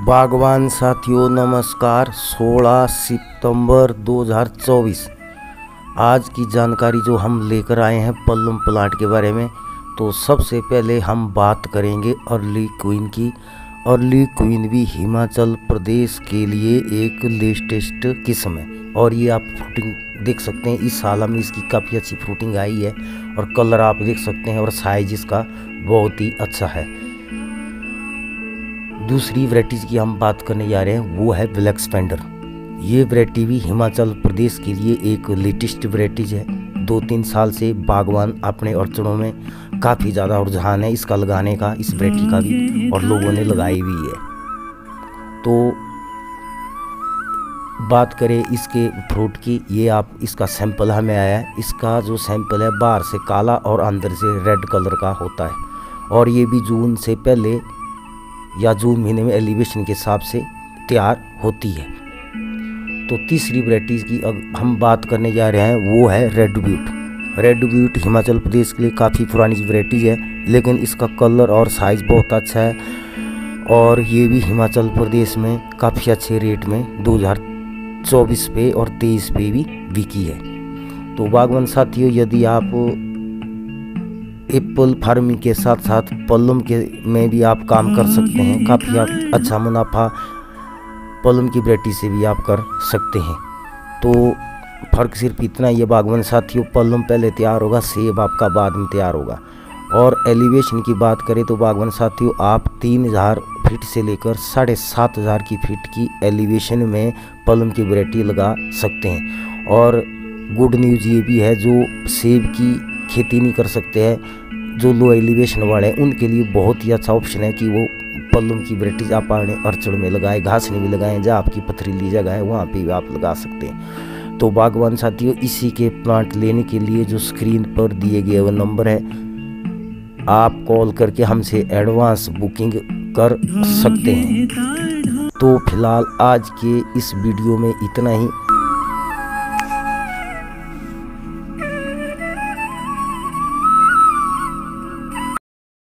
बागवान साथियों नमस्कार। 16 सितंबर 2024 आज की जानकारी जो हम लेकर आए हैं पल्लम प्लांट के बारे में। तो सबसे पहले हम बात करेंगे अर्ली क्वीन की। अर्ली क्वीन भी हिमाचल प्रदेश के लिए एक लेटेस्ट किस्म है और ये आप फ्रूटिंग देख सकते हैं। इस साल में इसकी काफ़ी अच्छी फ्रूटिंग आई है और कलर आप देख सकते हैं और साइज इसका बहुत ही अच्छा है। दूसरी वैरायटीज़ की हम बात करने जा रहे हैं वो है ब्लैक स्पेंडर। ये वैरायटी भी हिमाचल प्रदेश के लिए एक लेटेस्ट वैरायटीज है। 2-3 साल से बागवान अपने अड़चनों में काफ़ी ज़्यादा रुझान है इसका लगाने का, इस वैरायटी का भी, और लोगों ने लगाई भी है। तो बात करें इसके फ्रूट की, ये आप इसका सैंपल हमें आया है। इसका जो सैंपल है बाहर से काला और अंदर से रेड कलर का होता है और ये भी जून से पहले या जून महीने में एलिवेशन के हिसाब से तैयार होती है। तो तीसरी वैरायटीज़ की अब हम बात करने जा रहे हैं वो है red beaut. Red beaut Himachal Pradesh के लिए काफ़ी पुरानी वैरायटीज है, लेकिन इसका कलर और साइज़ बहुत अच्छा है और ये भी हिमाचल प्रदेश में काफ़ी अच्छे रेट में 2024 पे और 23 पे भी बिकी है। तो बागवान साथियों, यदि आप एप्पल फार्मिंग के साथ साथ पल्लम के में भी आप काम कर सकते हैं, काफ़ी अच्छा मुनाफा पल्लम की वैरायटी से भी आप कर सकते हैं। तो फ़र्क सिर्फ इतना ही है बागवान साथियों, पल्लम पहले तैयार होगा, सेब आपका बाद में तैयार होगा। और एलिवेशन की बात करें तो बागवान साथियों, आप 3000 फीट से लेकर 7500 की फीट की एलिवेशन में पल्लम की वैरायटी लगा सकते हैं। और गुड न्यूज़ ये भी है, जो सेब की खेती नहीं कर सकते हैं, जो लो एलिवेशन वाले हैं, उनके लिए बहुत ही अच्छा ऑप्शन है कि वो पल्लम की वैरायटीज आप अपने अड़चन में लगाएं, घास में भी लगाएं, जहाँ आपकी पथरीली जगह है वहाँ पे भी आप लगा सकते हैं। तो बागवान साथियों, इसी के प्लांट लेने के लिए जो स्क्रीन पर दिए गए वो नंबर है, आप कॉल करके हमसे एडवांस बुकिंग कर सकते हैं। तो फिलहाल आज के इस वीडियो में इतना ही।